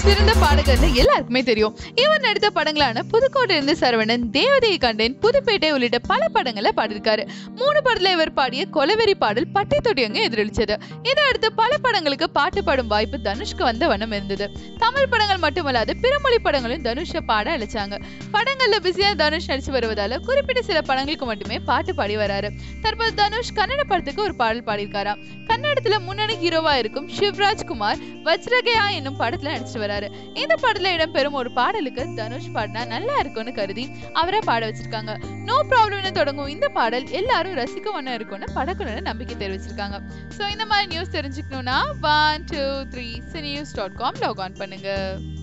சிறந்த பாடகர்னு எல்லாருக்குமே தெரியும். இவர் நடித்த படங்களான புதுக்கோட்டை இருந்து சரவணன், தேவதையை கண்டேன், புதுப்பேட்டை உள்ளிட்ட பல படங்களை பாடியிருக்காரு. 3 படத்துல இவர் பாடிய கொலவெறி பாடல் பட்டை தொட்டியங்க எதிரொலிச்சது. இதை அடுத்து பல படங்களுக்கு பாட்டு பாடும் வாய்ப்பு தனுஷ்க்கு வந்த வண்ணம் இருந்தது. தமிழ் படங்கள் மட்டுமல்லாது பிற மொழி படங்களும் தனுஷை பாட அழைச்சாங்க. படங்கள்ல பிஸியா தனுஷ் நடிச்சு வருவதால குறிப்பிட்ட சில படங்களுக்கு மட்டுமே பாட்டு பாடி வராரு. தற்போது தனுஷ் கன்னட படத்துக்கு ஒரு பாடல் பாடியிருக்காராம். கன்னடத்துல முன்னணி ஹீரோவா இருக்கும் சிவராஜ்குமார் வஜ்ரகயா என்னும் படத்துல நடிச்சிட்டு வராரு. இந்த படத்துல இடம்பெறும் ஒரு பாடலுக்கு தனுஷ் பாடினா நல்லா இருக்கும்னு கருதி அவரை பாட வச்சிருக்காங்க. நோ ப்ராப்ளம்னு தொடங்கும் இந்த பாடல் எல்லாரும் ரசிக்க ஒண்ணா இருக்கும்னு படக்குழு நம்பிக்கை தெரிவிச்சிருக்காங்க. சோ இந்த மாதிரி நியூஸ் தெரிஞ்சுக்கணும்னா 123cinews.com லாக் ஆன் பண்ணுங்க.